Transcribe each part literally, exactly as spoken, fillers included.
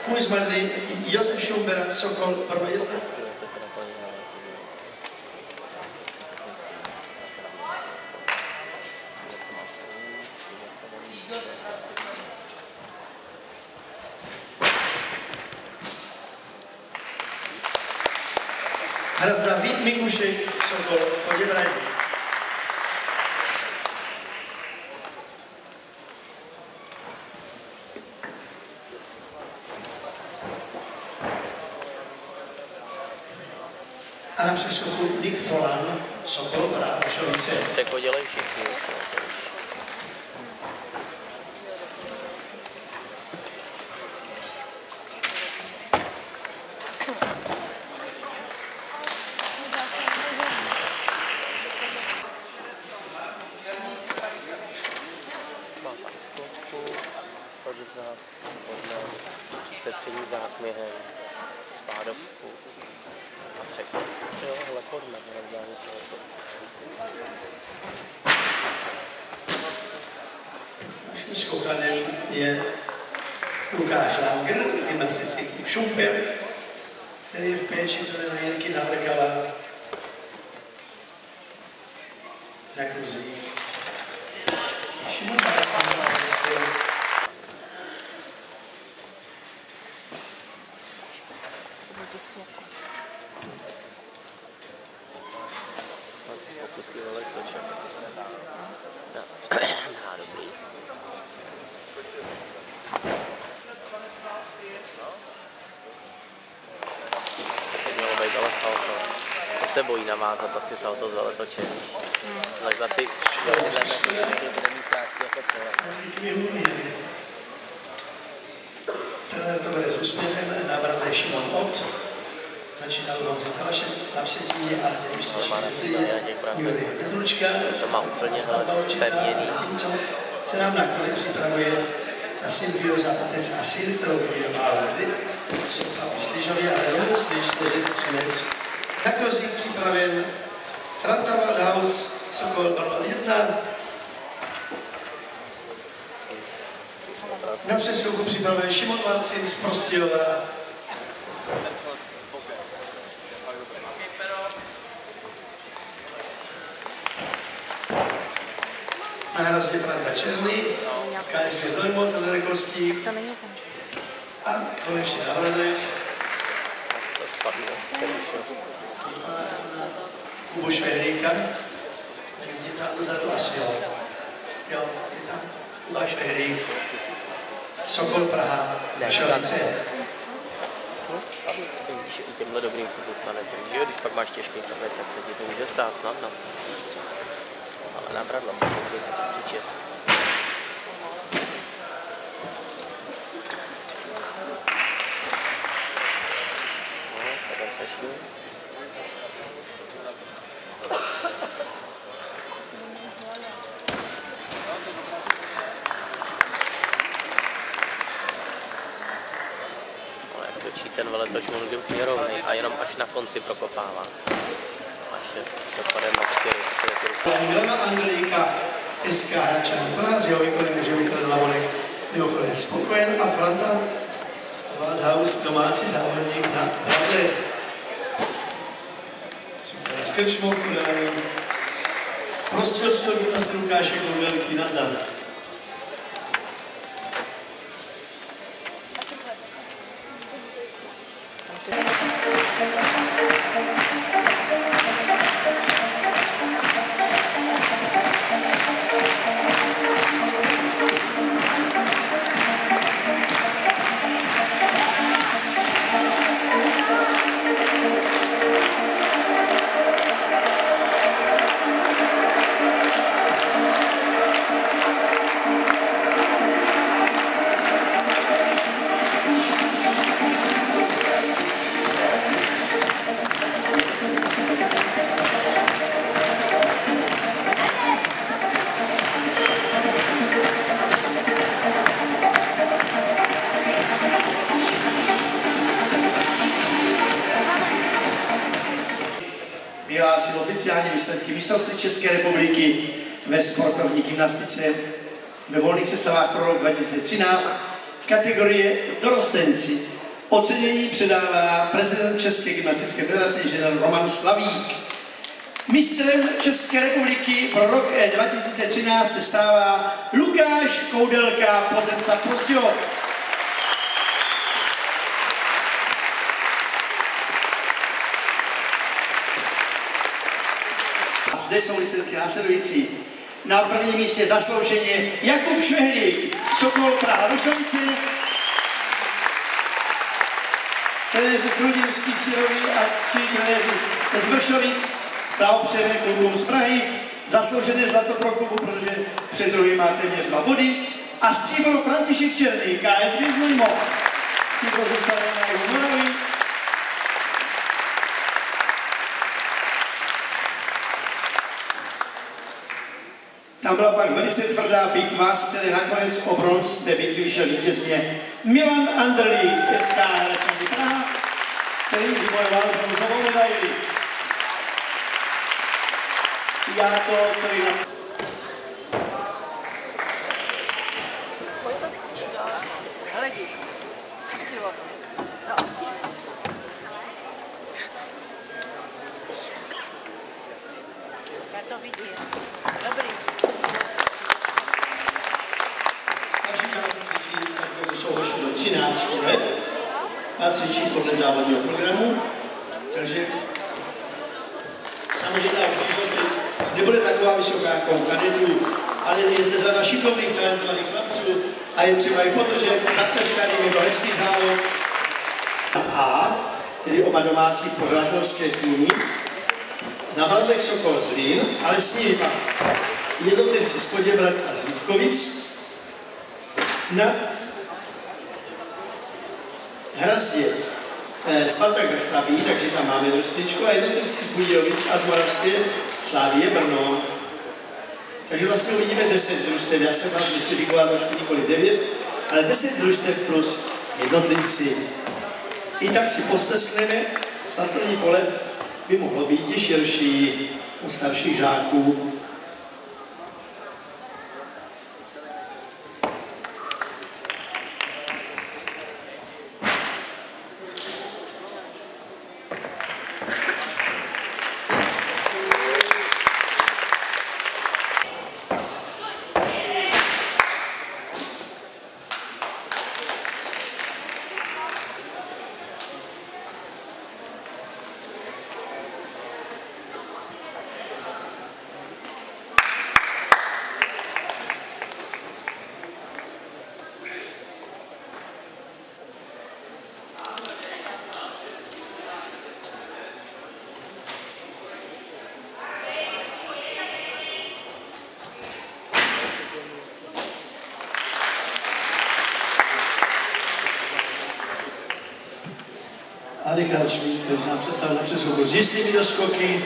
Můj zmadlý Josef Šumberg, Sokol, Brno jedna. Hrazda Vít Mikušek, Sokol, Poděbrady. A na přeskoku Nik Tolan, Sokol, Praha, Košovice. Jako dělají všichni. Pepření zásměhem, spádovku a překon. Jo, hele, podle mě nevzdáme to. Naším skoukanem je Lukáš Langer, gymnastický klub Šumperk, který je v péči trenéra Jirky Navrkala na kruzích. Šimon Bácen, Pokusí ho letočem. Aha, dobrý. Teď mělo být ale salto. To se bojí navázat asi salto za letočem. Hmm. Tak za ty švědné metry bude mít krátky jako celé. Trenér to bude s úsměvem, návrat je Šimon Ott. Začínal Honza Kalašek na přední a teď už se šli je Jury Bezručka. To má úplně pevněný. Zatímco se nám na kole připravuje na symbioza otec a syn, kterou vyjedová Lody. Jsou chlapi Slyžově a Leon Slyž, čtyři Třinec. Na krozík připraven Franta Waldhaus, Sokol, Brno jedna. Na přeskoku připraven Šimon Marcin z Prostějova. Na hrazdě Franta Černý, K S G Zojmo, trenér Kostík. To není tam. A konečně na hledech. Kubu Švehlíka. Je tam dozadu asi jo. Jo, je tam Kuba Švehlík. Sokol, Praha, Košovice. U těmhle dobrým se to stane, že když pak máš těžký tablet, tak se ti to může stát snadno. Ale nabradlo se to čes. No, takhle sešli. Ale jak točí ten veletoč, on je úplně rovnej a jenom až na konci prokopává. Až se dopadem na čtyři. Milana Angelíka, S K Hračan, Praha, s jeho výkonem může být Lavonek mimochodem spokojen a Franta Waldhaus, domácí závodník na Radlech. S krčmou podání. Prostil si ho gymnast Lukášek velký nazdar. Vyhlásil oficiální výsledky mistrovství České republiky ve sportovní gymnastice ve volných sestavách pro rok dva tisíce třináct kategorie dorostenci. Ocenění předává prezident České gymnastické federace inženýr Roman Slavík. Mistrem České republiky pro rok dva tisíce třináct se stává Lukáš Koudelka, Plzeňska Prostějov. A zde jsou výsledky následující. Na prvním místě zaslouženě Jakub Švehlík, Sokol Praha Rušovice, trenéři Krudinský, Sirový a či trenéři z Vršovic, blahopřejeme klubům z Prahy, zasloužené zlato pro klubu, protože před druhým má téměř dva body, a stříbro František Černý, K S Vězmojmo, stříbro zůstane na jeho Moraví. Tam byla pak velice tvrdá bitva, z které nakonec o bronz té bitvy vyšel vítězně Milan Anderlík, S K Hradčany Praha, který vybojoval bronzovou medaili. Já to, který na... Hledi, usilovně, zaostřit. Já to vidím. Dobrý. Každý den cvičí, tak jsou došli do třinácti let a cvičí podle závodního programu, takže samozřejmě ta obtížnost nebude taková vysoká jako u kadetů, ale je zde řada šikovných talentovaných chlapců a je třeba i podržet, zatleskat, je to hezký závod. A, tedy oba domácí pořadatelské týmy, na Bardech Sokol Zlín, ale s nimi pak jednotlivci z Poděbrad a z Vítkovic, na Hrazdě eh, Spartak Vrchlabí, takže tam máme družstvíčko, a jednotlivci z Budějovic a z Moravské Slávie Brno. Takže vlastně uvidíme deset družstev, já jsem vás mystifikoval trošku nikoli devět, ale deset družstev plus jednotlivci. I tak si posteskneme, startovní pole by mohlo být i širší u starších žáků. A Richard Šmíd, který se nám představil na přeskoku s jistými doskoky.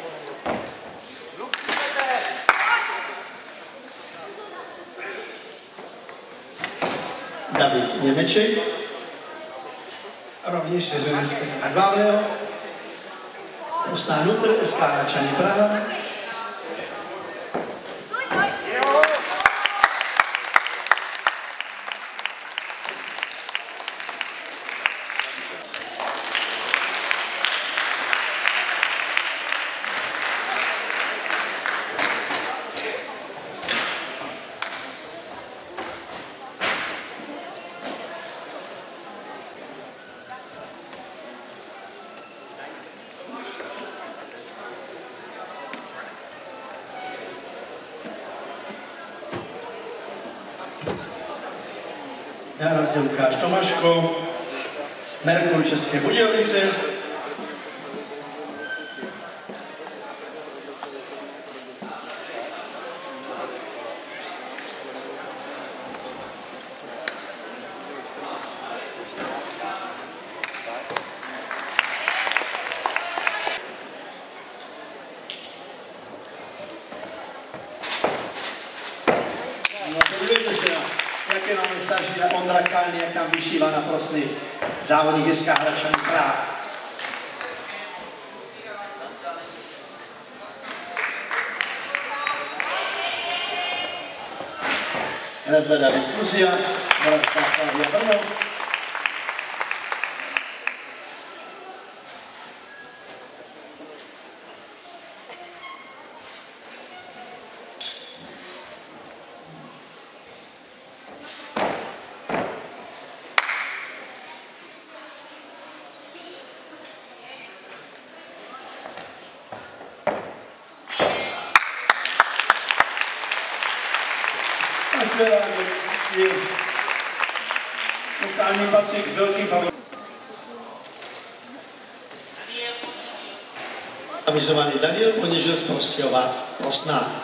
David Němeček. Rovněž svěřenec Petra Hadbávného. Mostná Nutr, S K Hradčany Praha. Já razděl Lukáš Tomaško, Merkur České Budějovice. No, podívejte se na jaké máme starší Ondra Kalný, jak tam vyšívá na prostý závodník S K Hradčany Praha. Hrozda David Kuzia, Moravská Slávia Brno. Totální Patrik, velký favorit. Avizovaný Daniel Poněžil z Prostějova Prosná.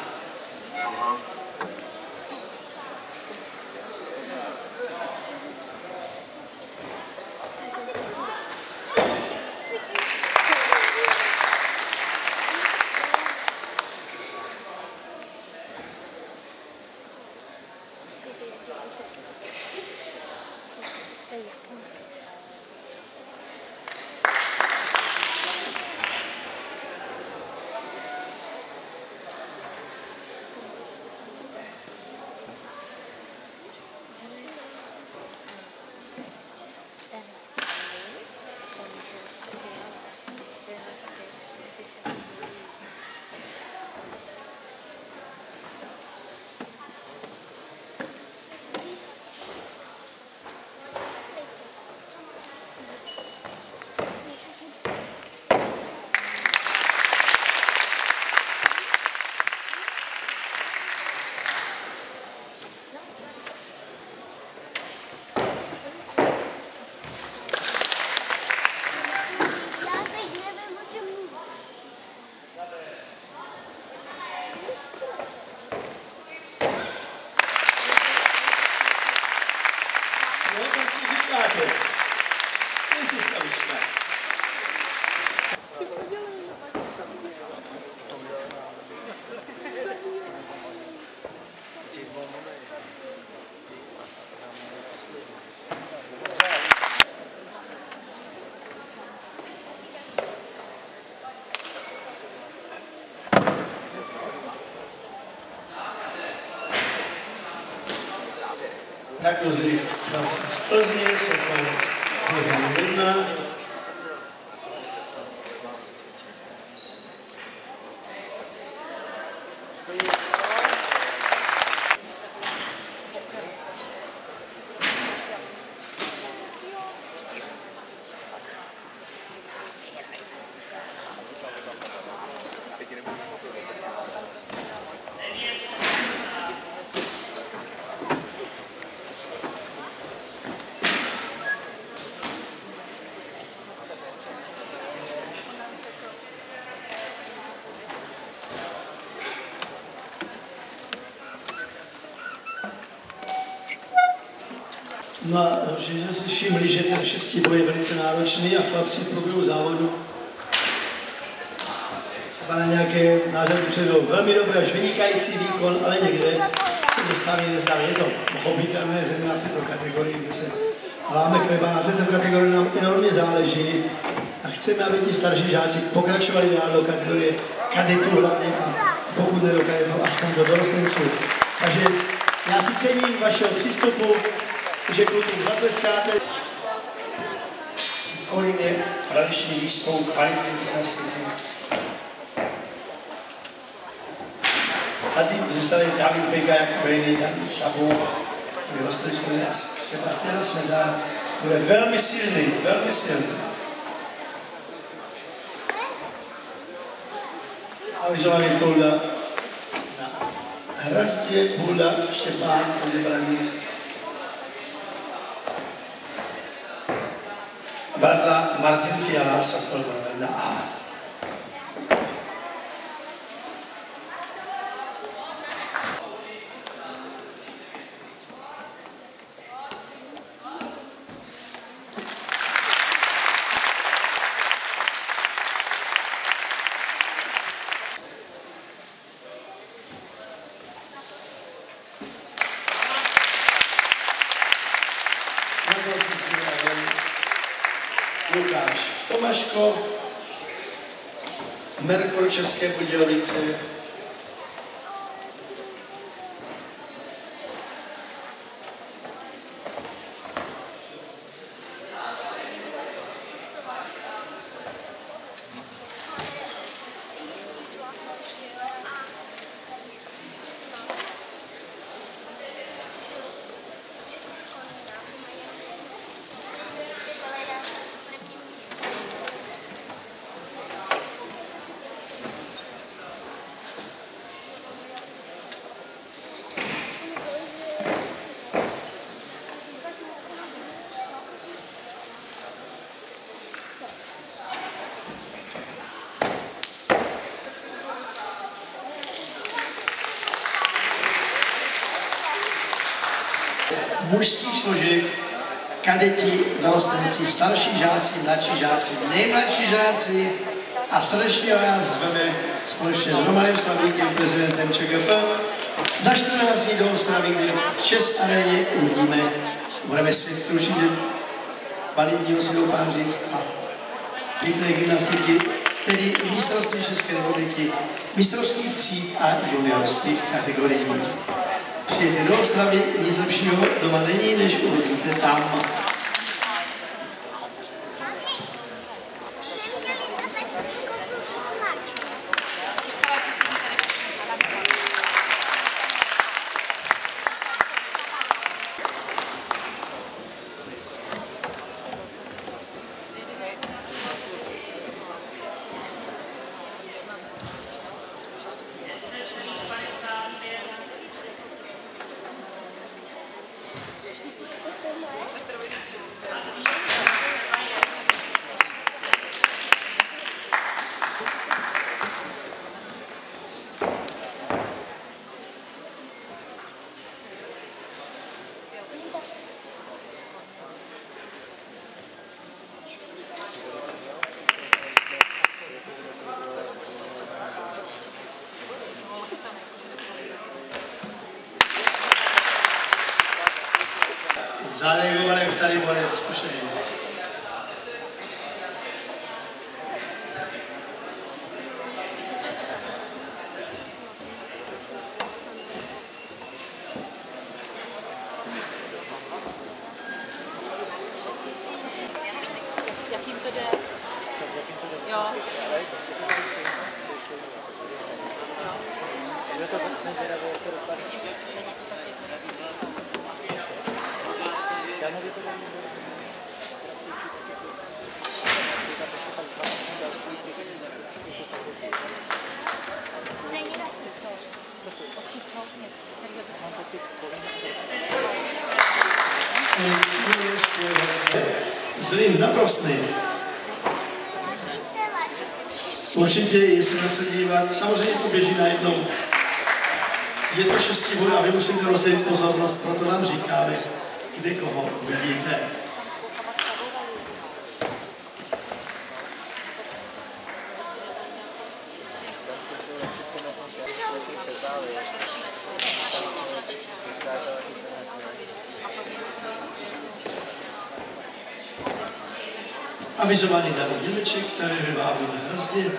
Tak rozumím, z Plzně, Sokol, Plzeň jedna. No a že jsme si všimli, že ten šestiboj je velice náročný a chlapci v průběhu závodu třeba na nějaké nářady předou velmi dobrý až vynikající výkon, ale někde se dostaví nezdá. Je to pochopitelné, že na této kategorii, kde se láme chleba, na této kategorii nám enormně záleží a chceme, aby ti starší žáci pokračovali dál do kategorie kadetů hlavně a pokud ne do kadetů, aspoň do dorostenců. Takže já si cením vašeho přístupu, že klukům zatleskáte. Kolín je tradiční výspou kvalitní gymnastiky. Tady zůstali David Bega jako Brejný, David Sabu, hostili jsme Sebastiana Smeda. Bude velmi silný, velmi silný. Avizovaný Fulda na Hrastě, Fulda, Štěpán, odebraný. Bratla Martin Fiala, Sokol na A. Lukáš Tomaško, Merkur České Budějovice, mužských složek, kadeti, dorostenci, starší žáci, mladší žáci, nejmladší žáci a srdečně vás zveme společně s Romanem Slavíkem, prezidentem ČGP, za čtrnáct dní do Ostravy, kdy v Čes aréně uvidíme, budeme svědky určitě kvalitního, si doufám říct, a pěkné gymnastiky, tedy mistrovství České republiky, mistrovských tříd a juniorských kategorií. Přijete do Ostravy, nic lepšího doma není, než uvidíte tam. Zareagoval jak starý borec zkušený. Jakým to jde? Jo. Zlým naprostný. Určitě je se na co dívat. Samozřejmě to běží najednou. Je to šestý bod a vy musíte rozdělit pozornost, proto vám říkáme, kde koho vidíte. Avizovaný David Dědeček, starý vyvábí na hrazdě.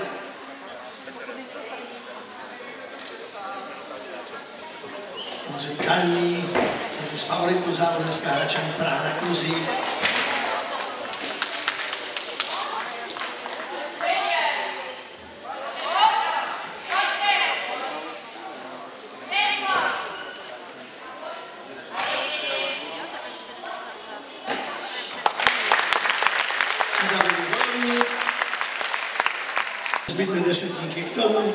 Ondřej Kalní, z favoritů závodnická Hračany Praha na kruzích. Zbytné desetínky k tomu.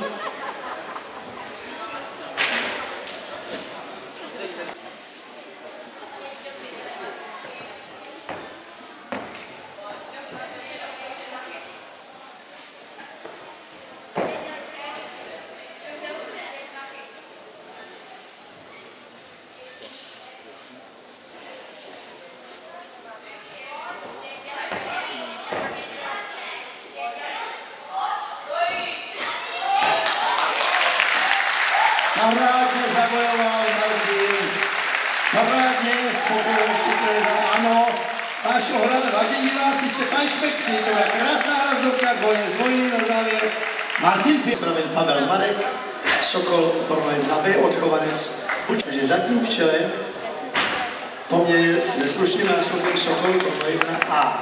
Navrátně zabojoval Martin. Navrátně spokojený si to ano. Váš ohled, vážení diváci, Stefan Špekři, to je krásná razdobka, dvojně z vojny na závěr. Martin připraven Pavel Marek, Sokol Brnojen na B, odchovanec. Takže zatím v čele poměrně neslušným náskokem Sokol Brnojen na A.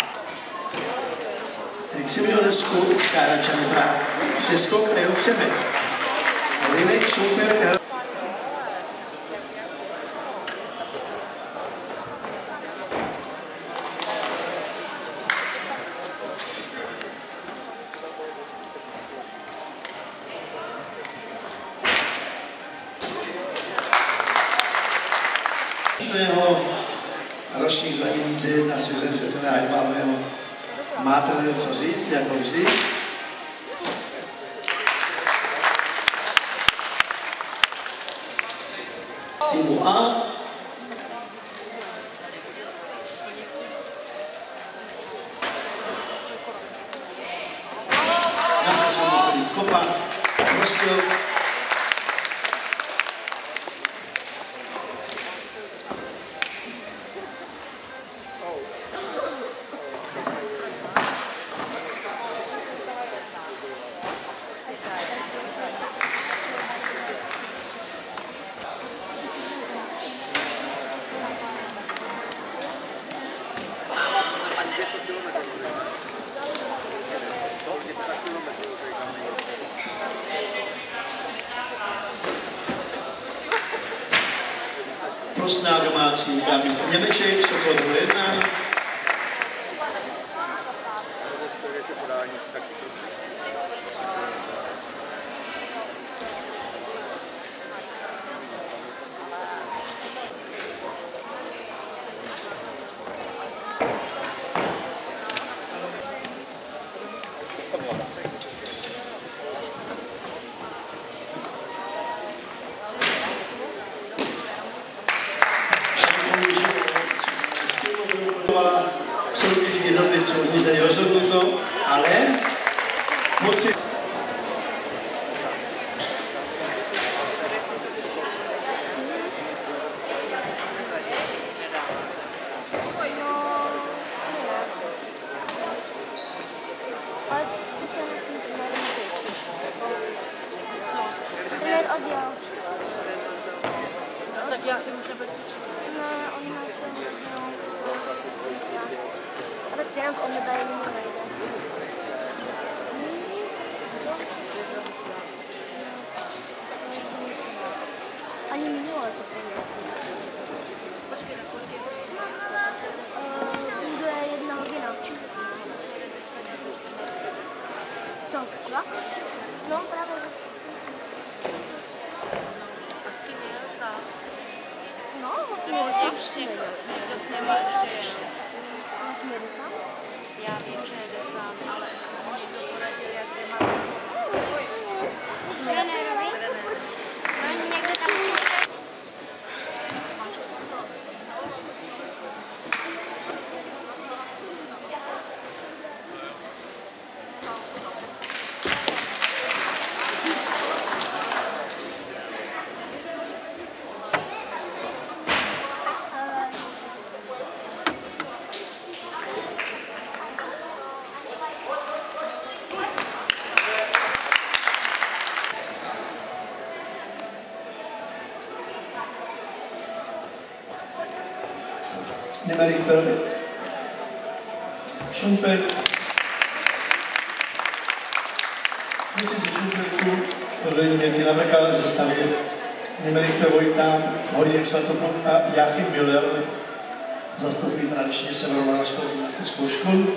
Erik Simionescu z Hračany Praha. Přeskok a jeho přeběh. Linek Šumper. Ročník dva tisíce jedna svěřence Tona Hedvábného. Máte něco říct, jako vždy? Týmu A. Kopa, Prostějov. Prostná domácí dámy Němeček, Sokol do jedna. V soutěži jednotlivců nic není rozhodnuto, ale moci. Tak já ty můžeme cvičit. A tak stejně o medaili nejde. Ani minule to pojistí. Počkej, na kolik je? Bude jedna hodina. Co? Dva? No, právě. A s kým jel sám? No, Nebo no, s někdo s něma ještě jel? Jede sám? Já vím, že jede sám, ale jestli mu někdo poradil, jak by má... Trenérovi? No, někdo tam přijde. Nemerichter, Šumperk, kluci ze Šumperku, odvedli Měrky Navrka, ze stavě Nemerichter Vojta, Horínek Svatopluk a Joachim Müller zastupují tradičně Severomoravskou gymnastickou školu.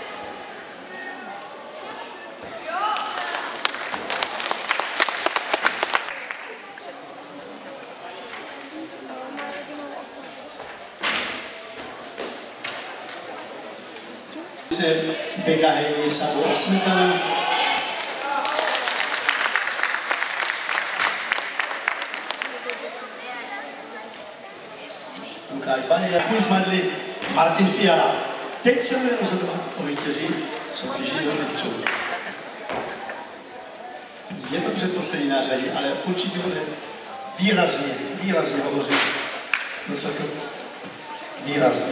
Beka Hejny, Sádu a Smetana. Lukáš Baně, Jakub Zmadli, Martin Fiala. Teď se bude rozhodovat o vítězi soutěži jednotlivců. Je to předposlední na řadě, ale určitě bude výrazně, výrazně hovořit do celku. Výrazně.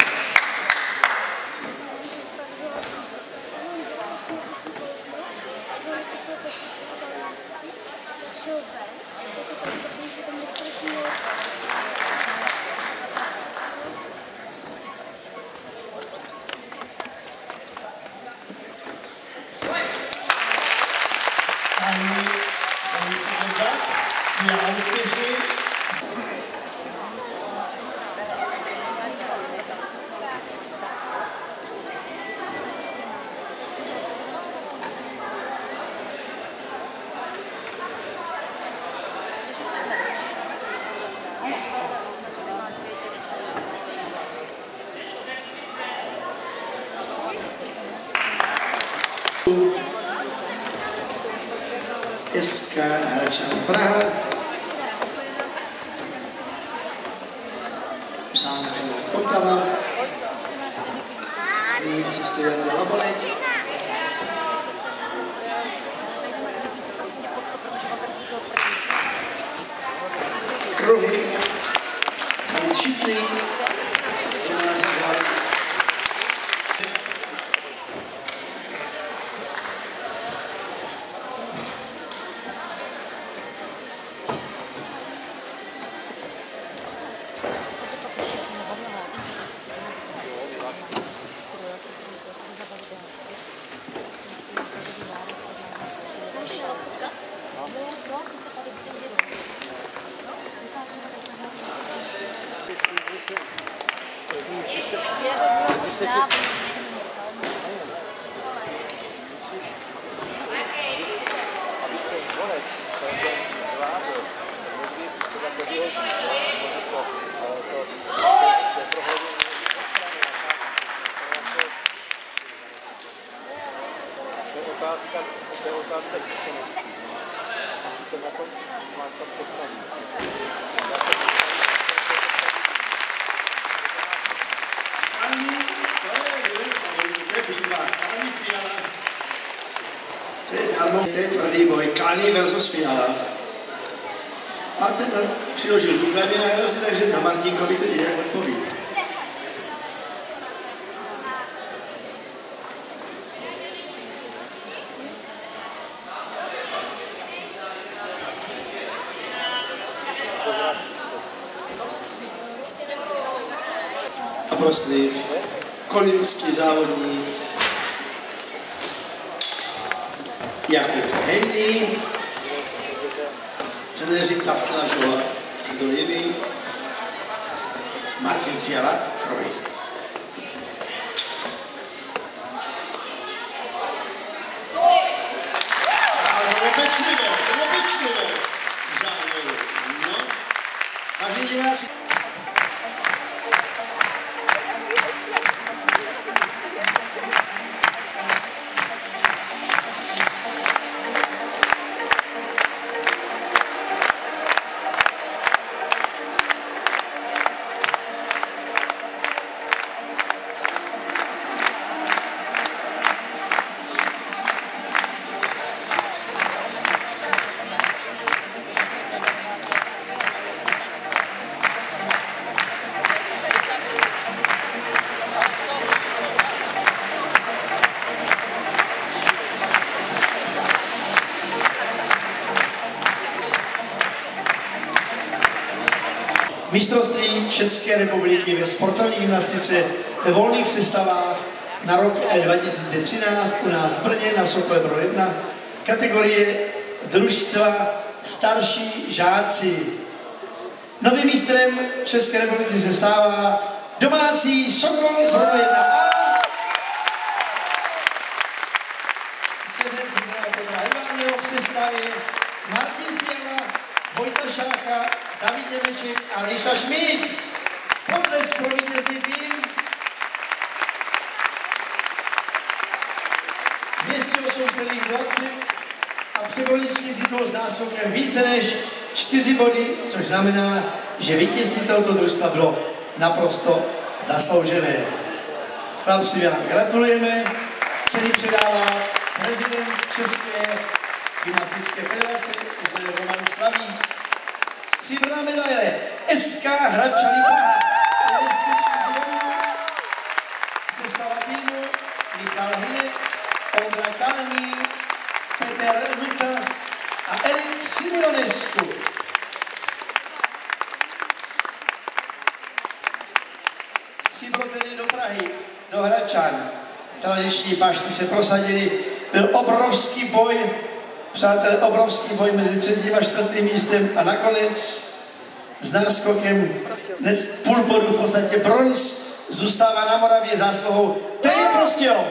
S K Hradčan Praha. Sánku Otava. Nyní cestuje Jana Labonek. pruhy, tam čitný, domácí hlad. To je tvrdý boj, Kani versus Fiala. A ten přiložil tu kladě na hrazi, takže na Martinkovi to je jak odpoví. A prostý kolínský závodník Jakub Hejný, trenéři Paftla Žola Dojiny, Martin Fiala Kroj. Ale opečlivé, opečlivé závěru. No, vážení diváci. Mistrovství České republiky ve sportovní gymnastice ve volných sestavách na rok dva tisíce třináct u nás v Brně na Sokole Brod jedna, kategorie družstva starší žáci. Novým mistrem České republiky se stává domácí Sokol Brod jedna A. Svěřenci Petra Iváněho v sestavě Martin Fiala, Vojta Šácha, David Němeček a Ríša Šmíd. Potlesk pro vítězný tým. dvě stě osm celá dvacet a přebornický titul s násobkem více než čtyři body, což znamená, že vítězství tohoto družstva bylo naprosto zasloužené. Chlapci, vám gratulujeme. Ceny předává prezident České gymnastické federace Roman Slavík. Stříbrná medaile S K Hradčany Praha. Sestava týmu Michal Hrynek, Ondra Kální, Petr Luka a Erik Simeonescu. Stříbro tedy do Prahy, do Hradčan. Tradiční bašty se prosadili. Byl obrovský boj, přátelé, obrovský boj mezi třetím a čtvrtým místem a nakonec s náskokem půl bodu, v podstatě bronz, zůstává na Moravě zásluhou Teje Prostějov.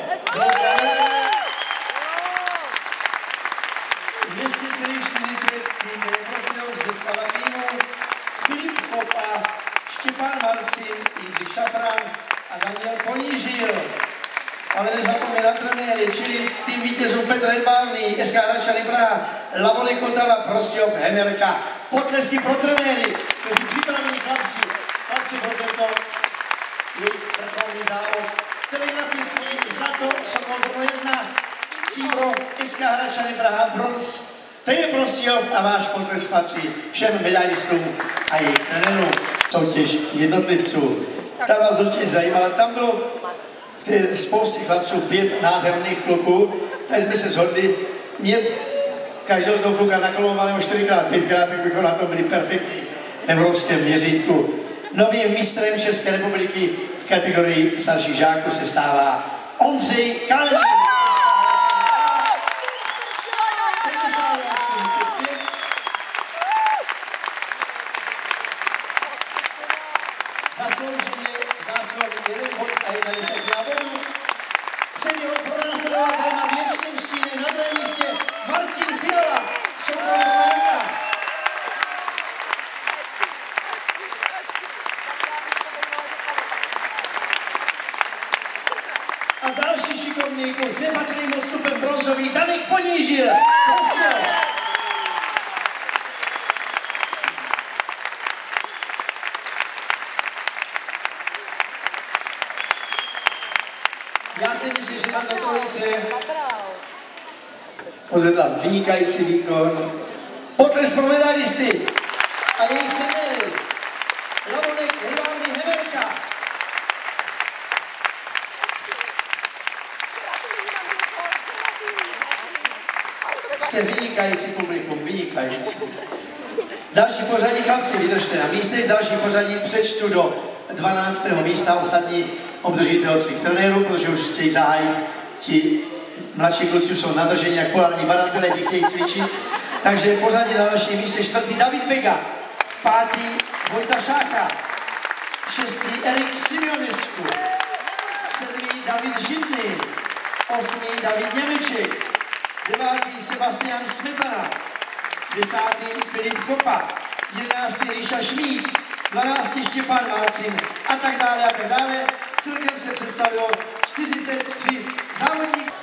dvě stě čtyřicet Teje Prostějov ze stava týmu, Filip Kopa, Štěpán Marcin, Jindřich Šafran a Daniel Ponížil. Ale nezapomeň na trenéry, čili tým vítězů Petr Hedbávný, S K Hradčany Praha, Lavonek Otava, Prostějov, Hemerka. Potlesky pro trenéry, kteří připravili chlapci, chlapci pro tento vrcholný závod. Telegrafický zlato Sokol Brno jedna, stříbro S K Hradčany Praha, bronz To je Prostějov a váš potlesk patří všem medailistům a jejich trenérům. Soutěž jednotlivců. Ta vás určitě zajímala. Tam bylo v té spoustě chlapců pět nádherných kluků. Tak jsme se shodli mít každého toho kluka nakolovaného čtyřikrát, pětkrát, tak bychom na tom byli perfektní v evropském měřítku. Novým mistrem České republiky v kategorii starších žáků se stává Ondřej Kalný. Zaslouženě zásluhový jeden bod a jedna desetina bodů. Před jeho pronásledovatelem na věčným stínem na druhém místě Martin Fiola, soukromý kolega. A další šikovný kus s nepatrným odstupem bronzový Danik Ponížil. Prosím. Já si myslím, že tato trojice odvedla vynikající výkon. Potlesk pro medailisty a jejich trenéry. Lavonek, Hrivávny, Hemelka. Jste vynikající publikum, vynikající. Další pořadí, chlapci, vydržte na místech, další pořadí přečtu do dvanáctého místa, ostatní obdržitel svých trenérů, protože už chtějí zahájit, ti mladší kluci už jsou nadrženi jak polární badatelé, ti chtějí cvičit. Takže pořadí na dalším místě čtvrtý David Bega, pátý Vojta Šácha, šestý Erik Simionescu, sedmý David Žitný, osmý David Němeček, devátý Sebastian Smetana, desátý Filip Kopa, jedenáctý Ríša Šmíd, dvanáctý Štěpán Marcin a tak dále a tak dále. Celkem se představilo čtyřicet tři závodníků.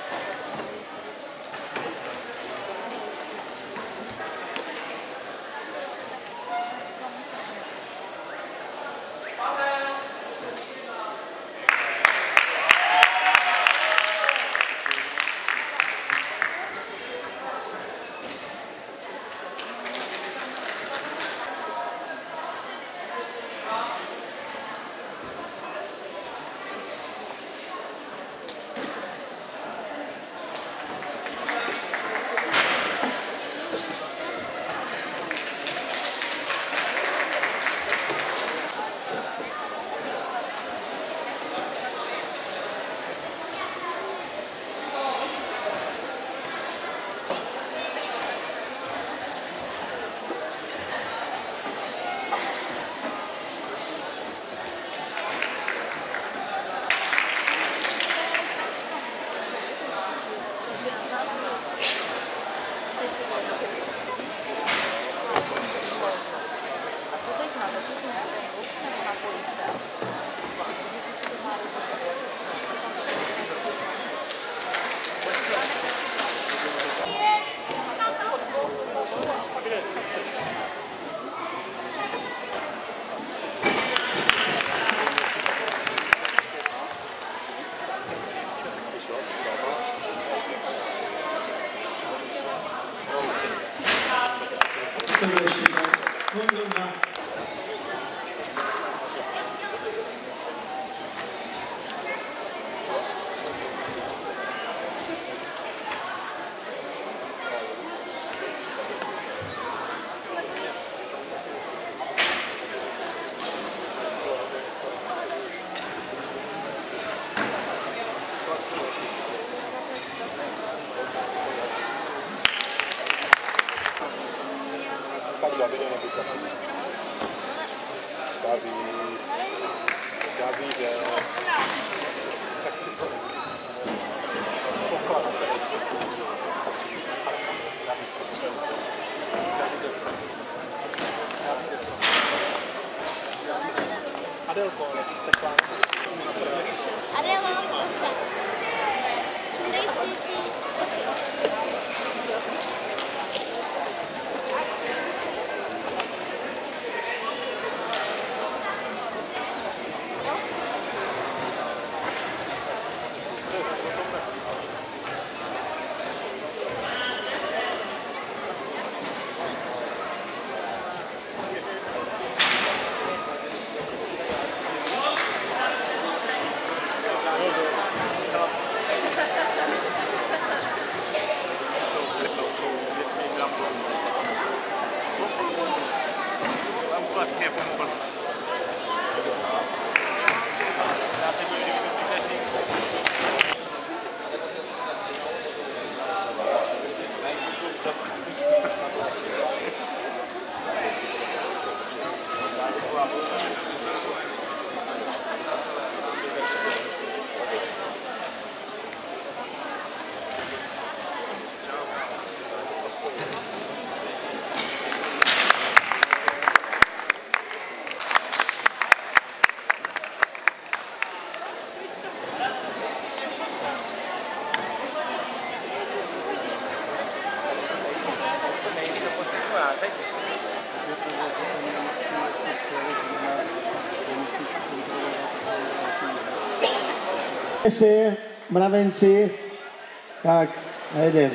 si, mravenci, tak a jedem.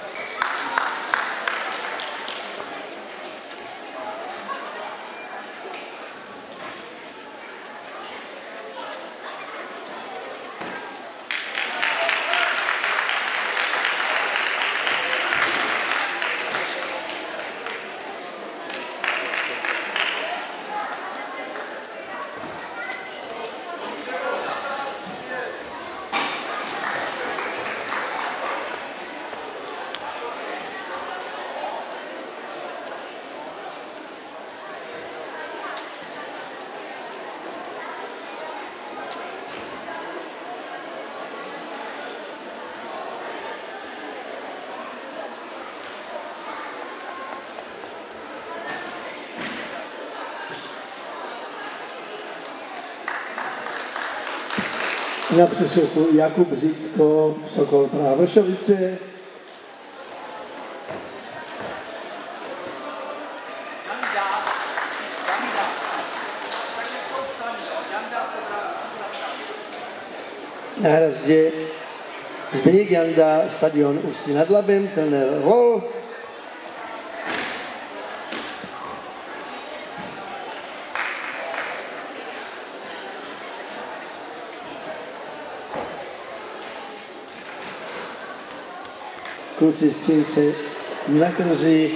Na přesilku Jakub Zítko, Sokol Praha Vršovice. Na hrazdě Zbigněk Janda, stadion Ústí nad Labem, trenér Rol. Kluci z Třince na kruzích.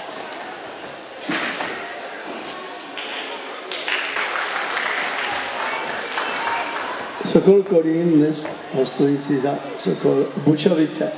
Sokol Kolín dnes hostující za Sokol Bučovice.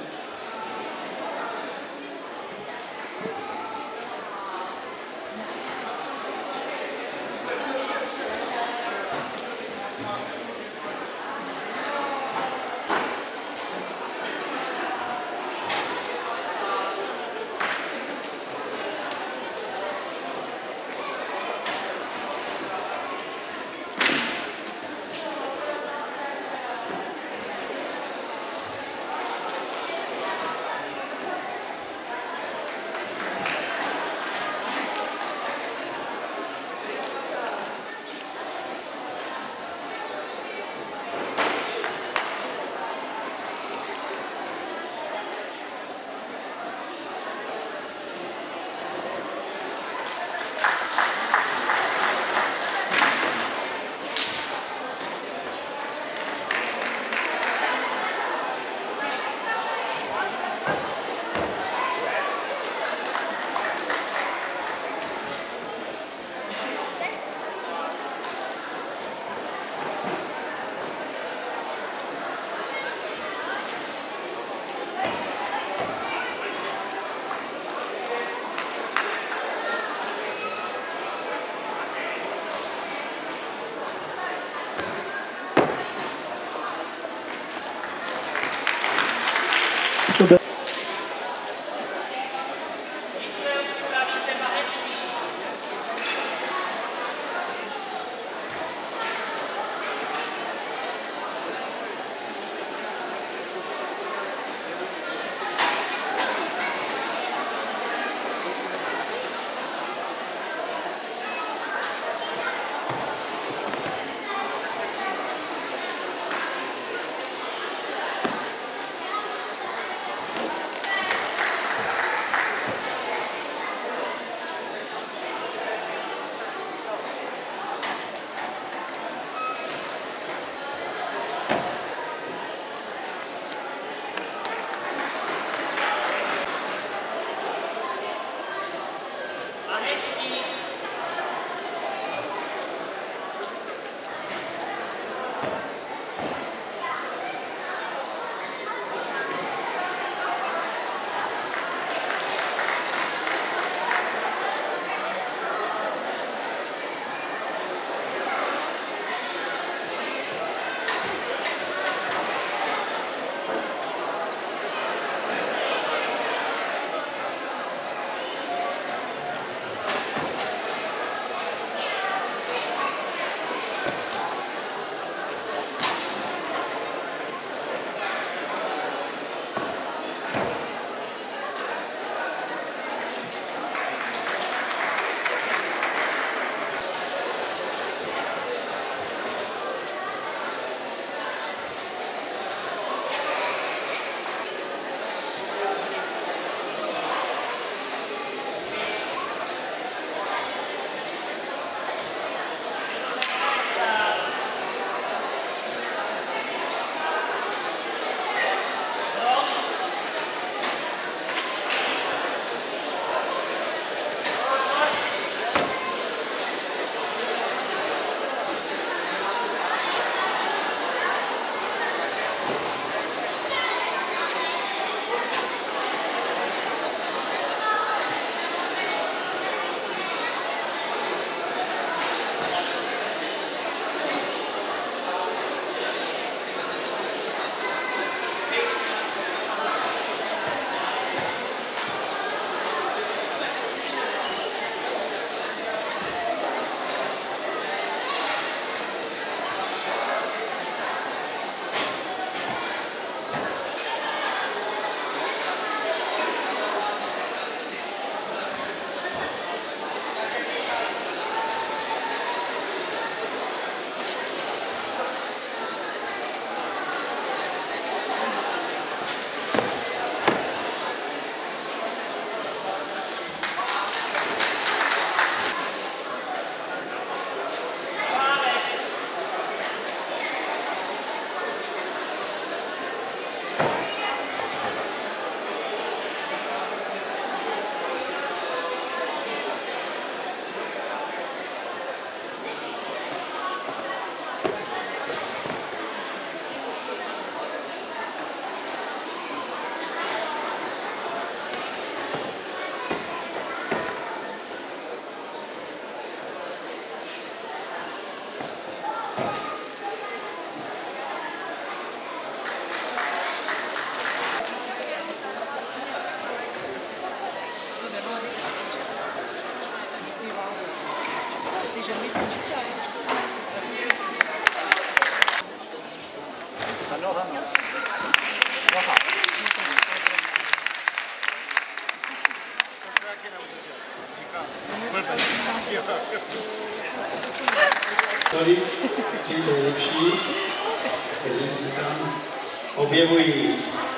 Tolik ti nejlepší, kteří se tam objevují.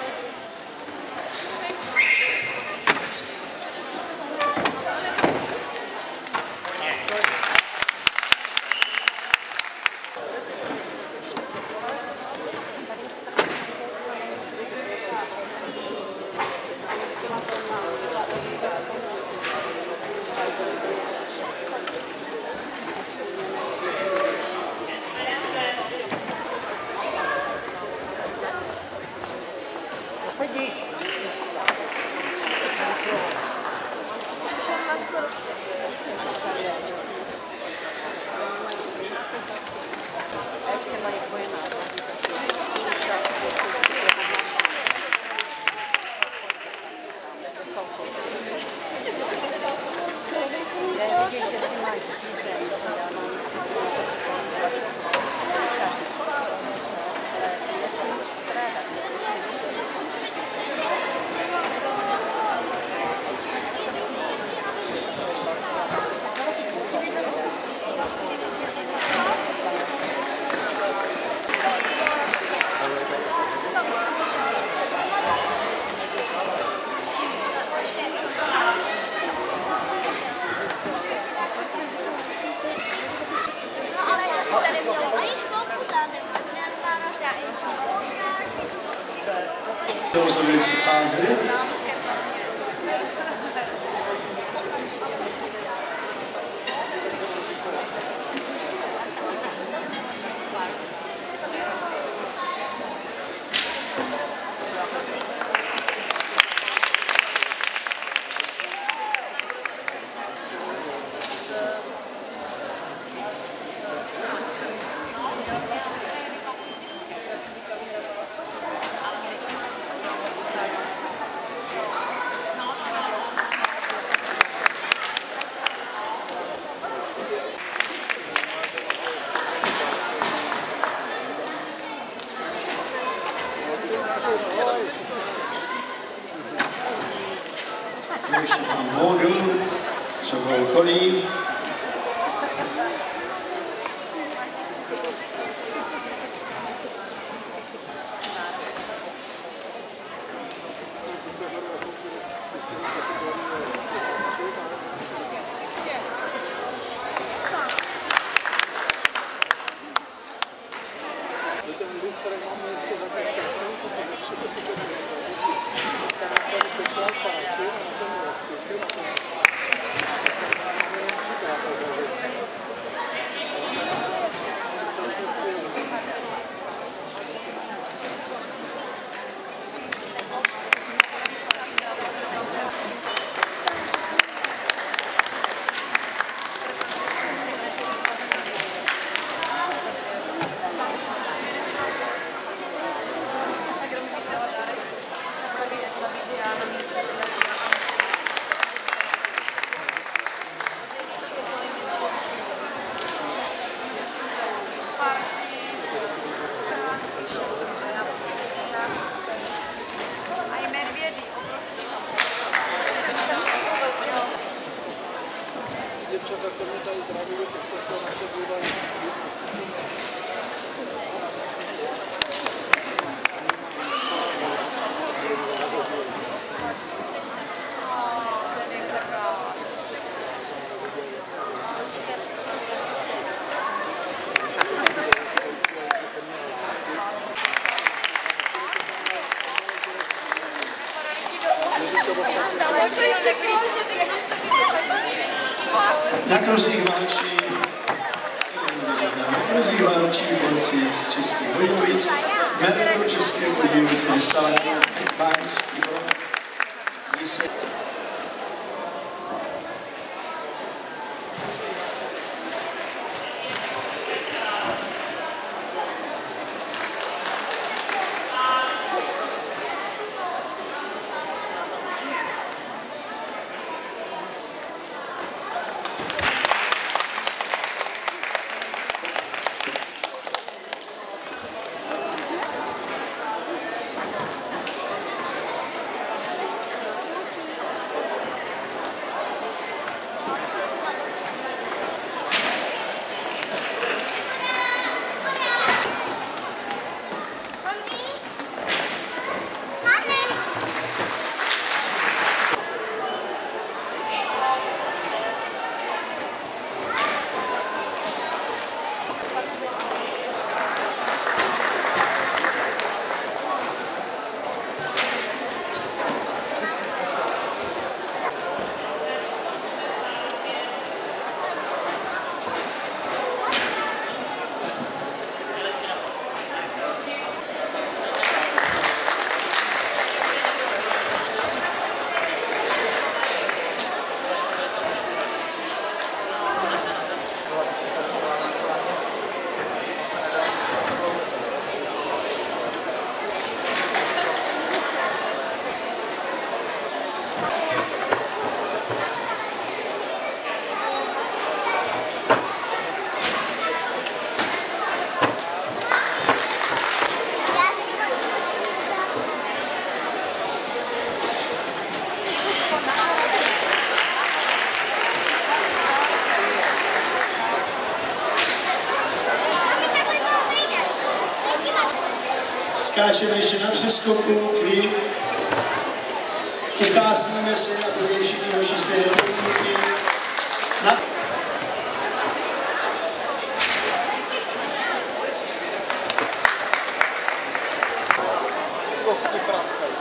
Do rozhodující fáze. Ještě tam modul, co v okolí. Na kruzích válčí, na kruzích válčí borci z Českých Budějovic, jméno České Budějovice je stále báňského. Skáčeme ještě na přeskoku, kdy ukázíme se na provější další stejné podmínky. Na... Kosti praskají.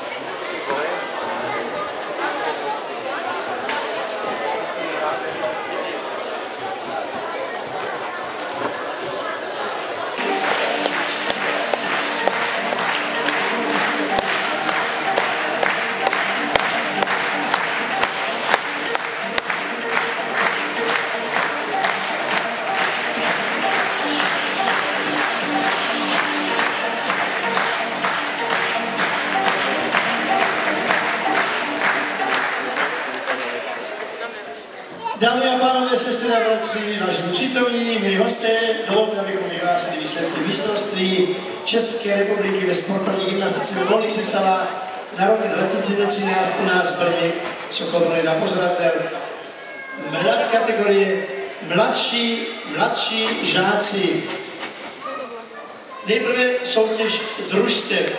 Dámy a pánové, sestry a bratři, vážení přítomní, milí hosté, dovolte, abychom vyhlásili výsledky mistrovství České republiky ve sportovní gymnastice v volných sestavách na rok dva tisíce třináct u nás v Brně, Sokol na pořadatel. Mlad kategorie mladší, mladší žáci. Nejprve soutěž družstev.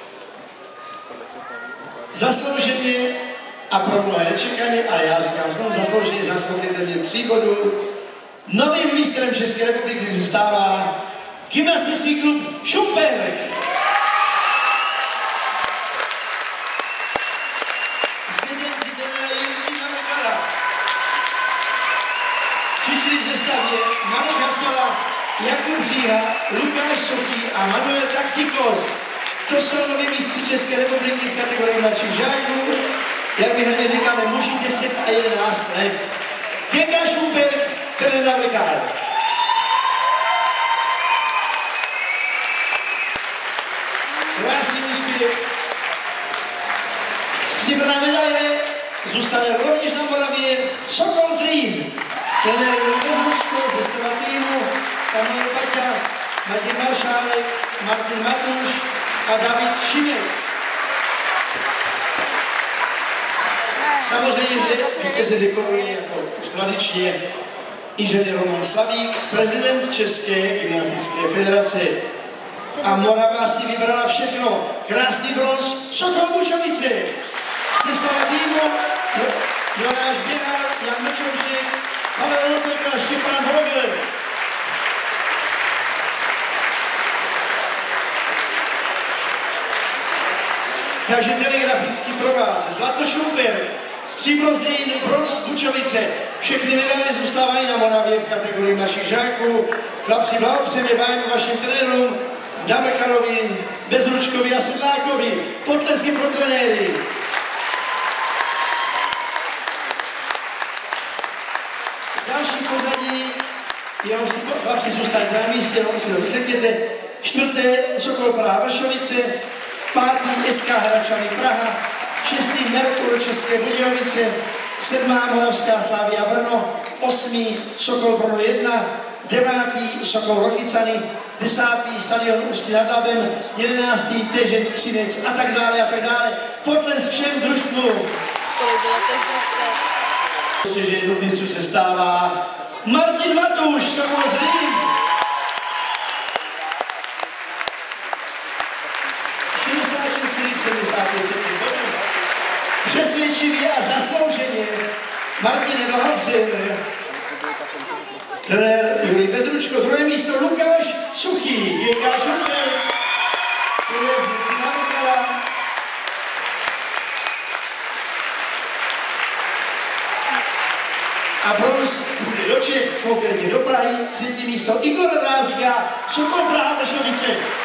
Zaslouženě a pro mnohé nečekaně, ale já říkám znovu zaslouženě, zaslouženě mě tří bodů. Novým mistrem České republiky se stává gymnastický klub Šumperk. Zvěděnci trenéra Jiřího Mekala. Přišli v sestavě Marek Hasala, Jakub Říha, Lukáš Sochý a Manuel Taktikos. To jsou noví mistři České republiky v kategorii mladších žáků. Jak my hned říkáme, muži deset a jedenáct let. G K Šumperk, trenér Mekal. Krásný úspěch. Stříbrná medaile zůstane rovněž na Moravě Sokol Zlín. Trenér Bezručko ze stava týmu Samuel Paťa, Matěj Maršálek, Martin Matuš a David Šimek. Samozřejmě, že vítěze dekoruje jako už tradičně inženýr Roman Slavík, prezident České gymnastické federace. A Morava si vybrala všechno. Krásný bronz, Sokol Bučovice. Sestava týmu Jonáš Běhal, Jan Mečoušek, Pavel Lotek a Štěpán Vogel. Takže telegrafický pro vás. Zlato Šumperk, stříbro Zlín, bronz Bučovice. Všechny medaile zůstávají na Moravě v kategorii našich žáků. Chlapci, blahopřejeme vám vašim trenérům Damekalovi, Bezručkovi a Sedlákovi. Potlesky pro trenéry. Další pořadí, jenom si chlapci zůstali na místě, no si to vysvětlíte. Čtvrté Sokol Praha Vršovice, pátý S K Hračany Praha, šestý Merkur České Budějovice, sedmá Moravská Slavia Brno, osmý Sokol Brno jedna, devátý Sokol Rokycany, desátý Stadion Ústí nad Labem, jedenáctý Težet Třinec a tak dále a tak dále. Potlesk všem družstvům. Kolik bylo těch družstev? Soutěže jednotlivců se stává Martin Matuš, Sokol Zlín. šedesát šest celá sedmdesát pět bodů. Přesvědčivě a zaslouženě Martin blahopřejeme. Trenér Jurij Bezručko, druhé místo Lukáš Suchý, G K Šumperk, trenér Jiřího Mekala. A bronz bude do Čech, konkrétně do Prahy, třetí místo Igor Rázga, Sokol Praha Vršovice.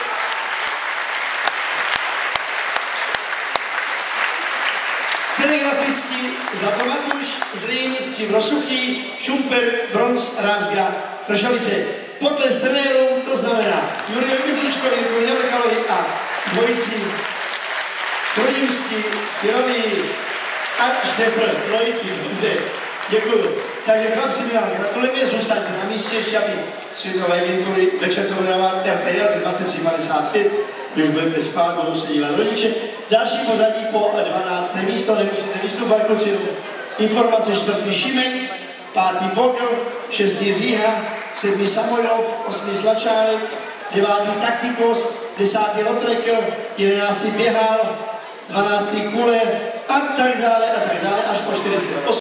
Telegrafický Zlato Matuš, Zlín, stříbro Suchý, Šumperk, bronz Rázga, Vršovice. Potlesk trenérům, to znamená Juriju Bezručkovi, Jiřímu Mekalovi a dvojici Kolímský, Sirový a Štefr, dvojici, dobře. Děkuju. Takže chlapci, my vám gratulujeme, zůstaňte na místě ještě, aby světové agentury večer to vydává R T L dvacet tři padesát pět. když budete spát, budou se dívat rodiče. Další pořadí po dvanácté místo, nemusíte vystupovat, kluci. Informace čtvrtý Šimek, pátý Vogel, šestý Říha, sedmý Samojlov, osmý Slačárek, devátý Taktikos, desátý Lotrekl, jedenáctý Běhal, dvanáctý Kule a tak dále a tak dále až po čtyřicet osm.